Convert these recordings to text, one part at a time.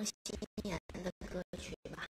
王心妍的歌曲吧。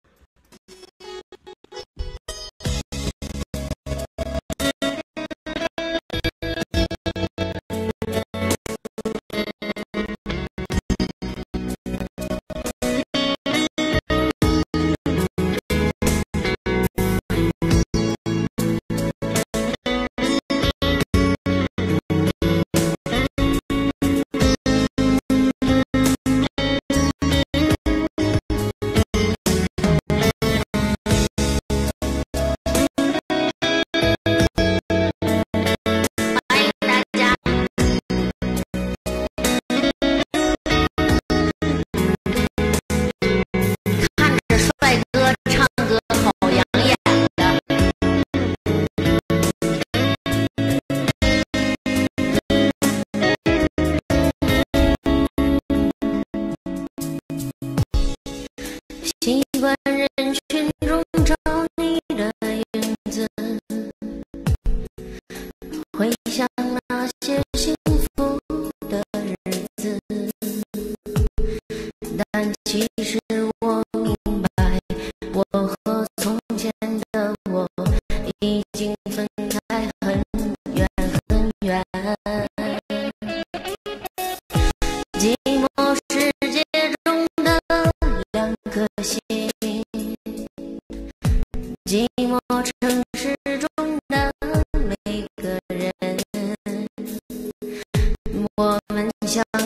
习惯人群中找你的影子，回想那些幸福的日子，但其实我明白，我和从前的我已经分开很远很远。寂寞世界中的两颗心，寂寞城市中的每个人，我们相